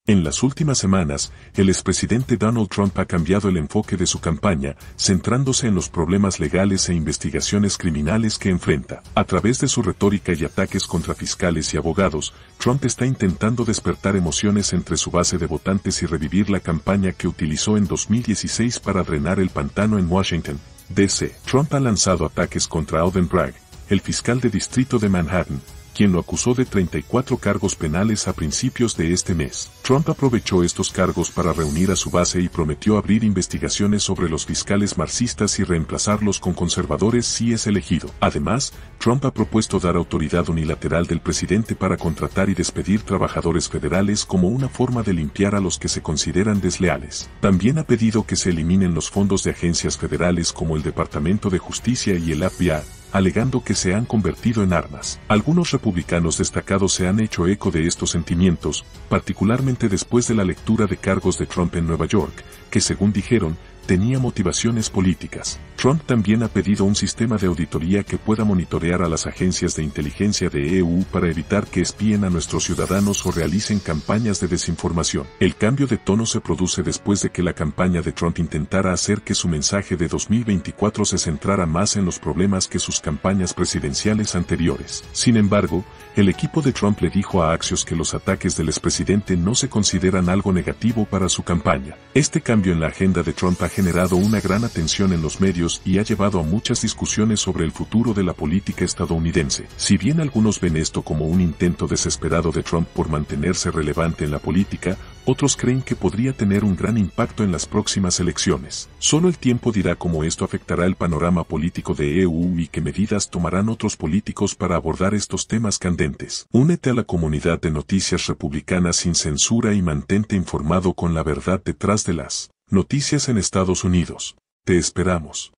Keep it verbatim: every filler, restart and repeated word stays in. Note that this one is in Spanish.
En las últimas semanas, el expresidente Donald Trump ha cambiado el enfoque de su campaña, centrándose en los problemas legales e investigaciones criminales que enfrenta. A través de su retórica y ataques contra fiscales y abogados, Trump está intentando despertar emociones entre su base de votantes y revivir la campaña que utilizó en dos mil dieciséis para drenar el pantano en Washington, D C Trump ha lanzado ataques contra Alvin Bragg, el fiscal de distrito de Manhattan, quien lo acusó de treinta y cuatro cargos penales a principios de este mes. Trump aprovechó estos cargos para reunir a su base y prometió abrir investigaciones sobre los fiscales marxistas y reemplazarlos con conservadores si es elegido. Además, Trump ha propuesto dar autoridad unilateral del presidente para contratar y despedir trabajadores federales como una forma de limpiar a los que se consideran desleales. También ha pedido que se eliminen los fondos de agencias federales como el Departamento de Justicia y el F B I, alegando que se han convertido en armas. Algunos republicanos destacados se han hecho eco de estos sentimientos, particularmente después de la lectura de cargos de Trump en Nueva York, que según dijeron, tenía motivaciones políticas. Trump también ha pedido un sistema de auditoría que pueda monitorear a las agencias de inteligencia de E U para evitar que espíen a nuestros ciudadanos o realicen campañas de desinformación. El cambio de tono se produce después de que la campaña de Trump intentara hacer que su mensaje de dos mil veinticuatro se centrara más en los problemas que sus campañas presidenciales anteriores. Sin embargo, el equipo de Trump le dijo a Axios que los ataques del expresidente no se consideran algo negativo para su campaña. Este cambio en la agenda de Trump ha generado una gran atención en los medios y ha llevado a muchas discusiones sobre el futuro de la política estadounidense. Si bien algunos ven esto como un intento desesperado de Trump por mantenerse relevante en la política, otros creen que podría tener un gran impacto en las próximas elecciones. Solo el tiempo dirá cómo esto afectará el panorama político de E U y qué medidas tomarán otros políticos para abordar estos temas candentes. Únete a la comunidad de Noticias Republicanas sin censura y mantente informado con la verdad detrás de las noticias en Estados Unidos. Te esperamos.